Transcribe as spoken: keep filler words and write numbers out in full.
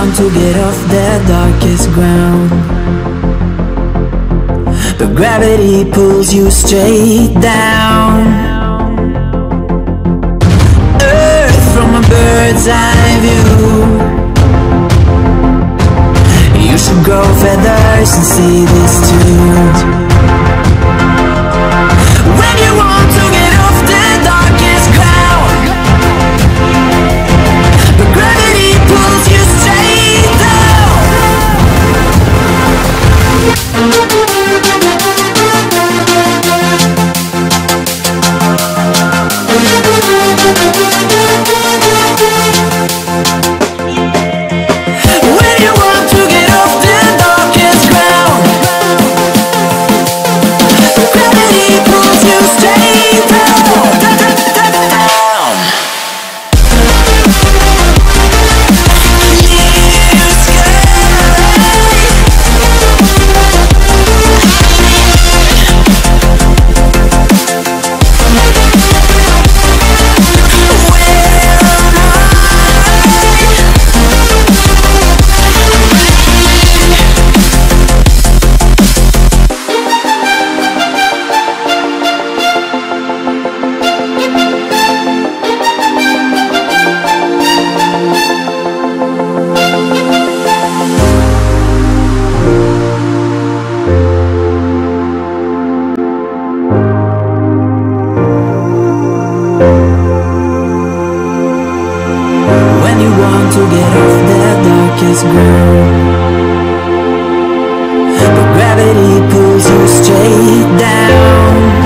want to get off the darkest ground, but gravity pulls you straight down. Earth from a bird's eye view. You should grow feathers and see this too. When you want to get off the darkest ground, but gravity pulls you straight down. When you want to get off the darkest ground, but gravity pulls you straight down, down. Clear sky. When you want to get off the darkest ground, but gravity pulls you straight down.